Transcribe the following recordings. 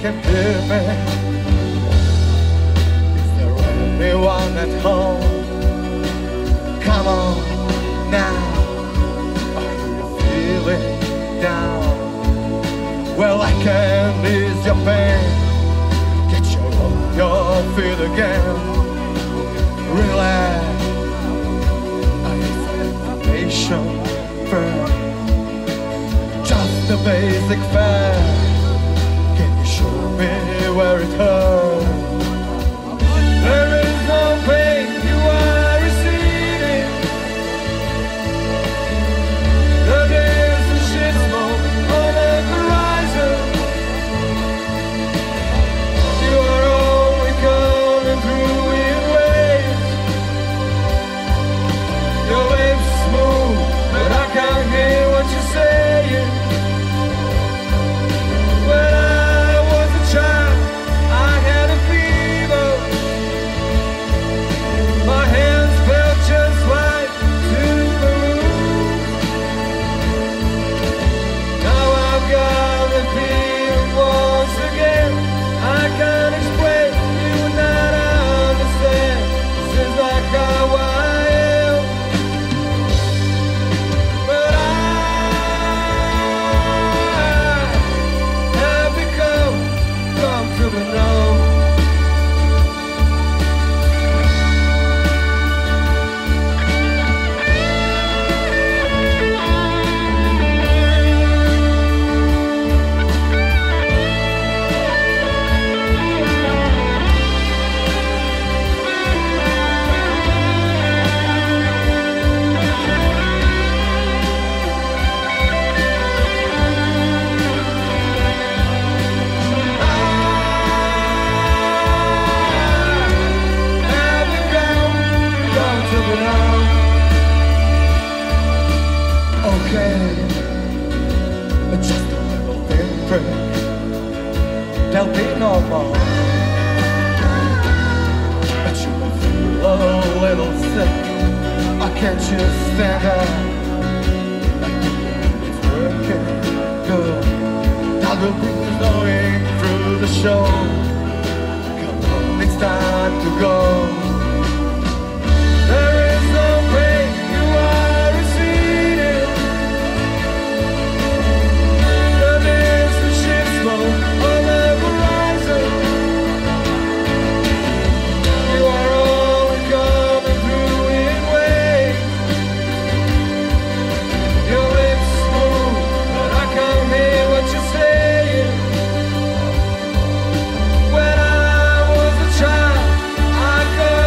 can hear me? Is there anyone at home? Come on now. Are you feeling down? Well, I can ease your pain, get you on your feet again. Relax, I need information first. Just the basic fact. Can you show me where it hurts? There is no pain, you are receding. There's a shit smoke on the horizon. You are only coming through in waves. Your lips smooth, but I can't hear what you're saying. When I was a child, I had a fever. My hands felt just like two balloons. Now I've got the feeling once again. I can't explain, you would not understand. This is like how I am. But I have become comfortable now. Have become comfortable now. Okay, just a little thin prick. There'll be no more. But you will feel a little sick. I can't just stand up. It's working good. That will be going through the show. Come on, it's time to go. There is no pain, you are receding. There is the ship smoke on the horizon. You are only coming through in waves. Your lips smooth, but I can't hear what you're saying. When I was a child, I could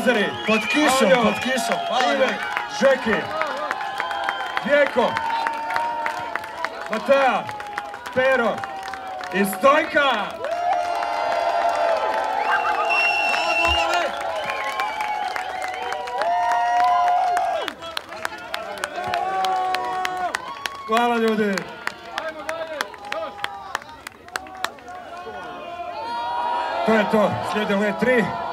Lazari. Pod kišom. Ive, Žeki, Vjeko, Matea, Pero i Stojka. Hvala ljudi. To je to, slijede ove 3.